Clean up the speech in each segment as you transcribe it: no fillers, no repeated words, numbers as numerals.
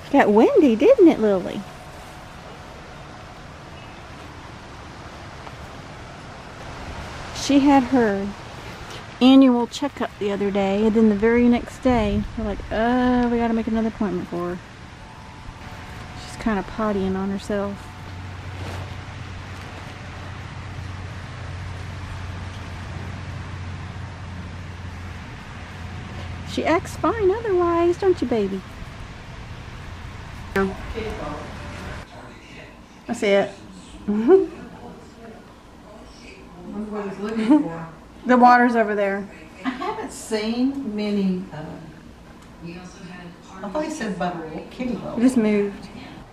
Got windy, didn't it, Lily? She had her annual checkup the other day, and then the very next day, we're like, we gotta make another appointment for her. She's kind of pottying on herself. She acts fine otherwise, don't you, baby? That's it. What he's looking for. The water's over there. I haven't seen many. I thought he said butter kitty bowl. It just moved.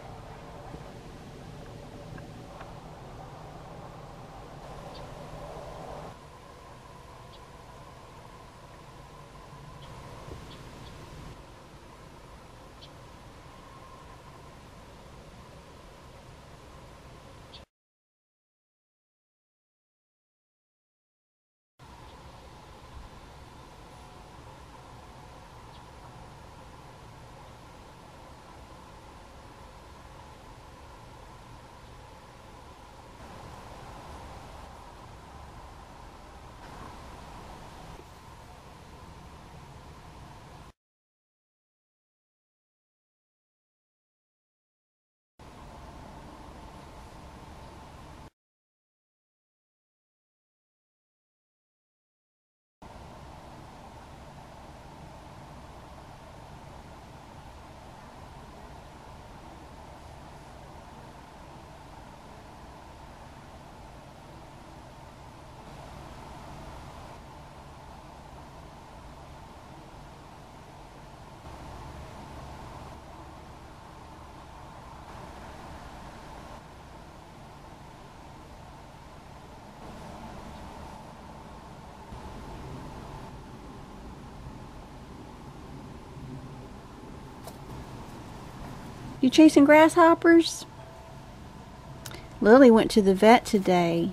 You chasing grasshoppers? Lily went to the vet today.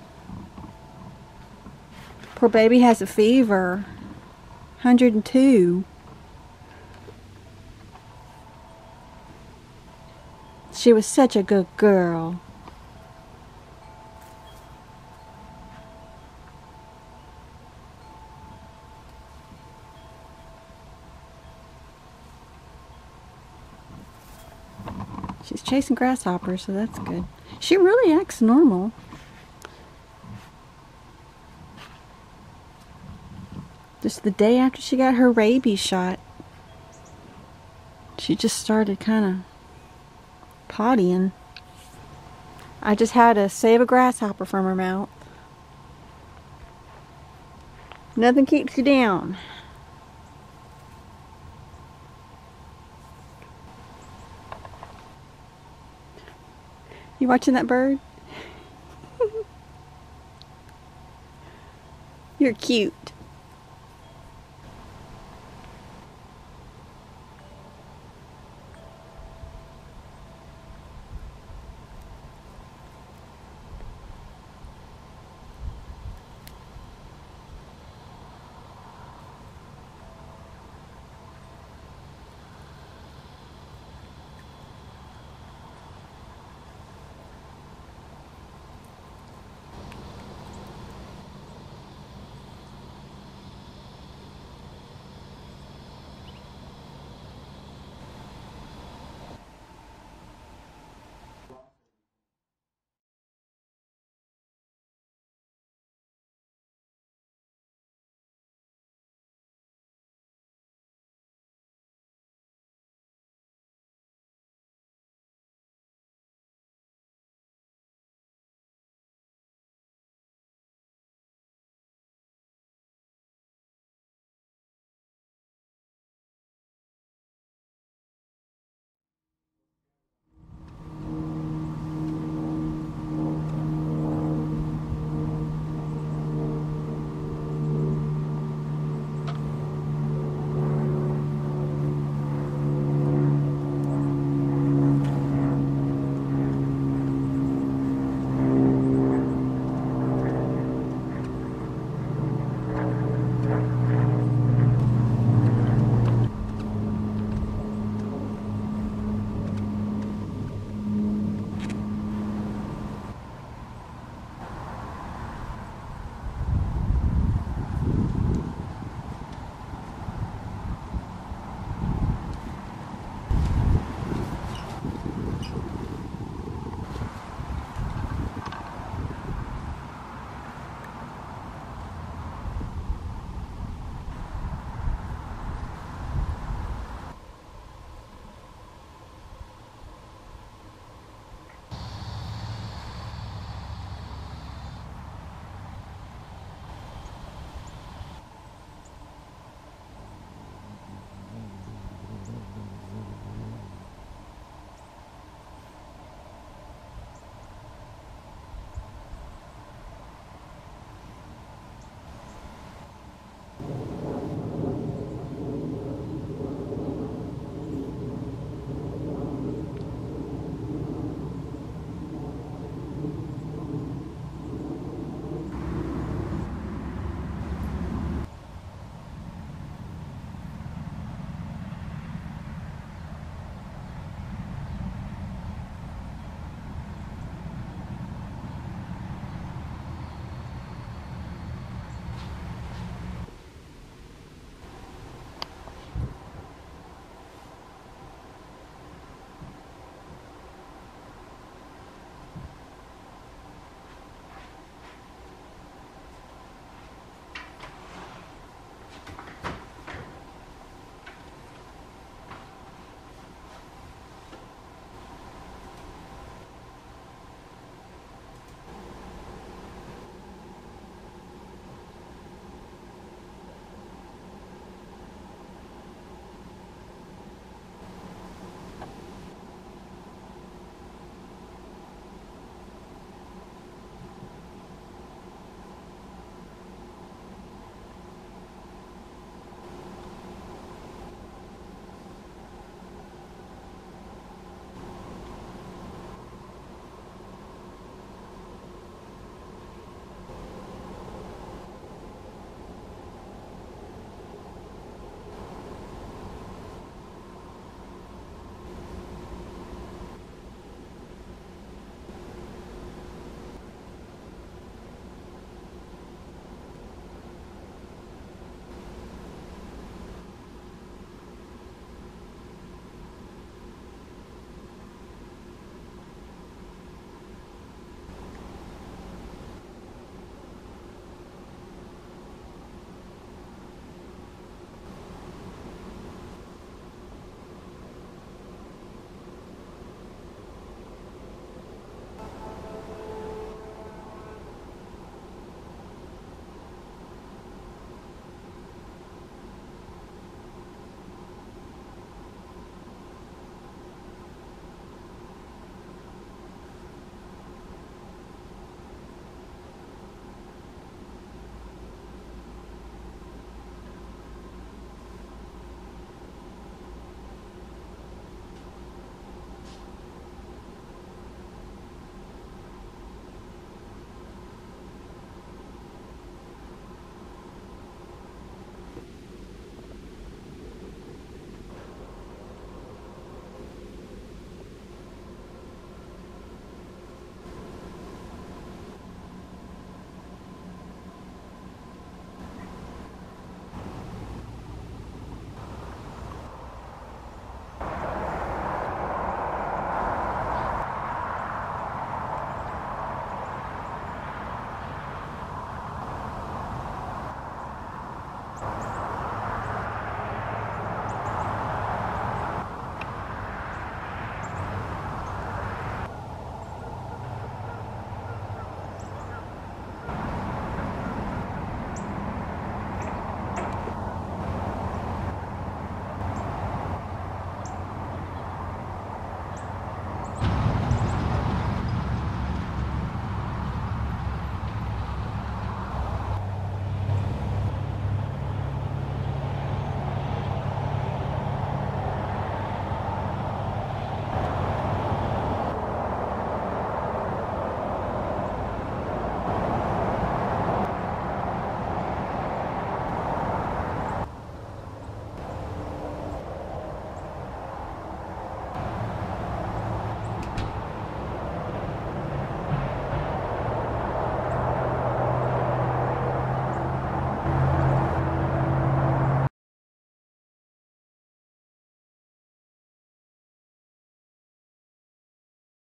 Poor baby has a fever. 102. She was such a good girl. She's chasing grasshoppers, so that's good. She really acts normal. Just the day after she got her rabies shot, she just started kind of pottying. I just had to save a grasshopper from her mouth. Nothing keeps you down. You watching that bird? You're cute.